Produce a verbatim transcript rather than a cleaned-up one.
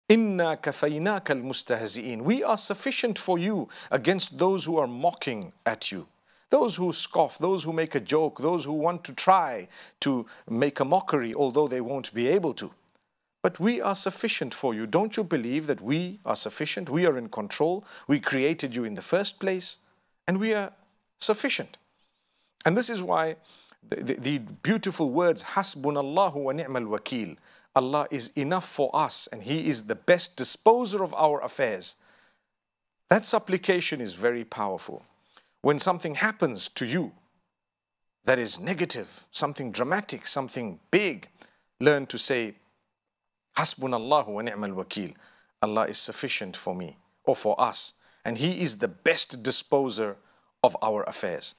Inna kafaynaka al-mustahzi'in. We are sufficient for you against those who are mocking at you. Those who scoff, those who make a joke, those who want to try to make a mockery, although they won't be able to. But we are sufficient for you. Don't you believe that we are sufficient? We are in control. We created you in the first place, and we are sufficient. And this is why the, the, the beautiful words, Hasbunallahu wa ni'mal wakil. Allah is enough for us, and He is the best disposer of our affairs. That supplication is very powerful. When something happens to you that is negative, something dramatic, something big, learn to say, Hasbunallahu wa ni'mal wakil. Allah is sufficient for me or for us, and He is the best disposer of our affairs.